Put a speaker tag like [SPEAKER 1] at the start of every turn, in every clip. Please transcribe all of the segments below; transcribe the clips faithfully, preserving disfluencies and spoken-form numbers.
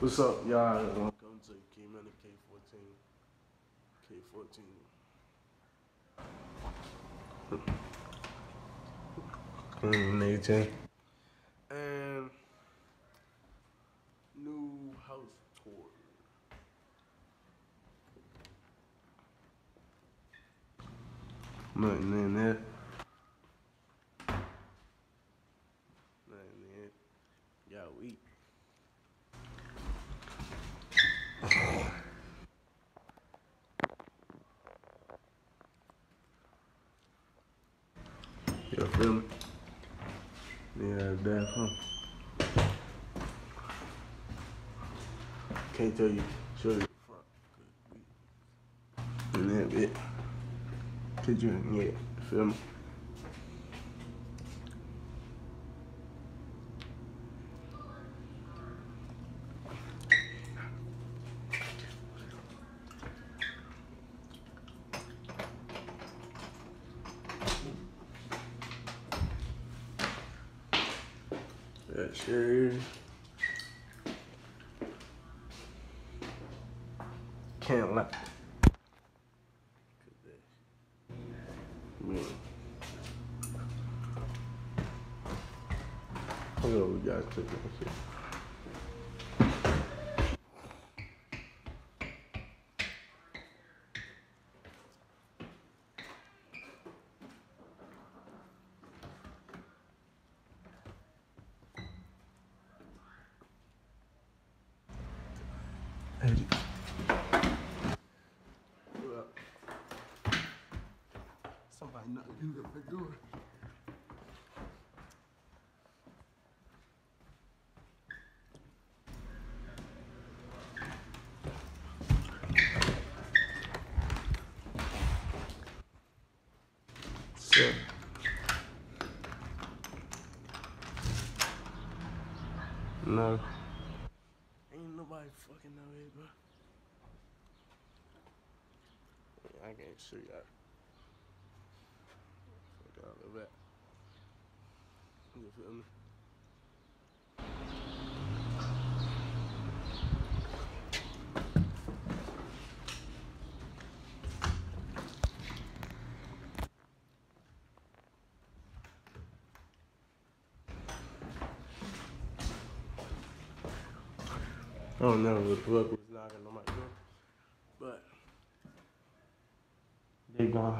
[SPEAKER 1] What's up, y'all? Welcome to K Money K fourteen. K fourteen. Clean eighteen. And new house tour. Nothing in there. Nothing in there. Y'all weak. You feel me? Yeah, that's huh? Can't tell you, show you the front. And that bit. Cause you, yeah, you feel me? That shit. Can't lie. Man. Hold on, we gotta click that shit. Hey. Well, somebody knocking at the door. So, no. Ain't nobody fucking out here, bro. I can't show y'all. Fuck all of that. You feel me? I don't know what the fuck was knocking on my door, but they gone.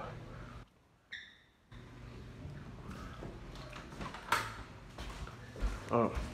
[SPEAKER 1] Oh.